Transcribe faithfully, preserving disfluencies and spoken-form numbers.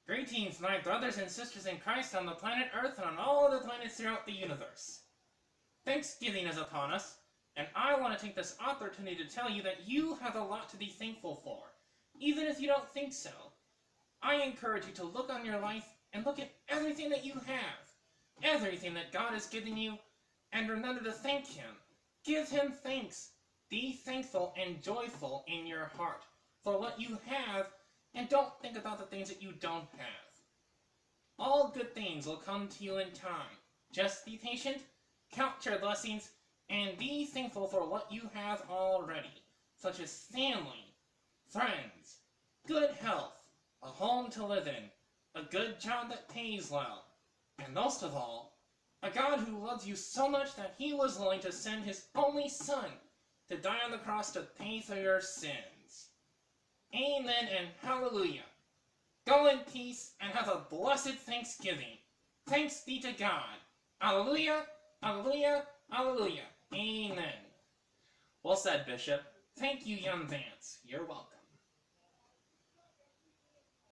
Greetings, my brothers and sisters in Christ on the planet Earth and on all the planets throughout the universe. Thanksgiving is upon us, and I want to take this opportunity to tell you that you have a lot to be thankful for, even if you don't think so. I encourage you to look on your life and look at everything that you have, everything that God has given you, and remember to thank Him. Give Him thanks. Be thankful and joyful in your heart for what you have, and don't think about the things that you don't have. All good things will come to you in time. Just be patient, count your blessings, and be thankful for what you have already, such as family, friends, good health, a home to live in, a good job that pays well, and most of all, a God who loves you so much that He was willing to send His only Son to die on the cross to pay for your sins. Amen and hallelujah. Go in peace and have a blessed Thanksgiving. Thanks be to God. Hallelujah, hallelujah, hallelujah. Amen. Well said, Bishop. Thank you, young Vance. You're welcome.